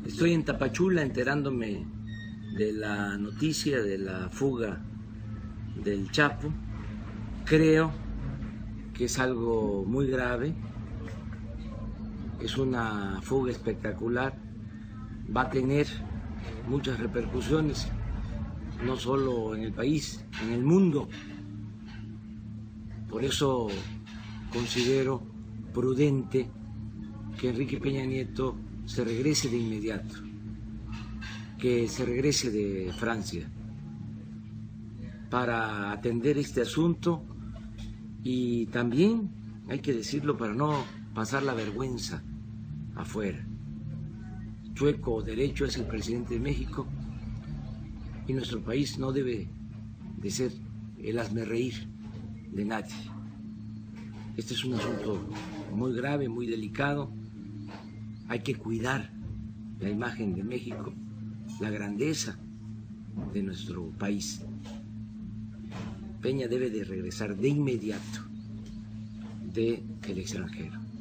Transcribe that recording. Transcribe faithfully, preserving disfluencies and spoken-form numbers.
Estoy en Tapachula enterándome de la noticia de la fuga del Chapo. Creo que es algo muy grave, es una fuga espectacular, va a tener muchas repercusiones, no solo en el país, en el mundo. Por eso considero prudente que Enrique Peña Nieto se regrese de inmediato, que se regrese de Francia para atender este asunto y también, hay que decirlo, para no pasar la vergüenza afuera. Chueco o derecho es el presidente de México y nuestro país no debe de ser el hazmerreír de nadie. Este es un asunto muy grave, muy delicado. Hay que cuidar la imagen de México, la grandeza de nuestro país. Peña debe de regresar de inmediato del extranjero.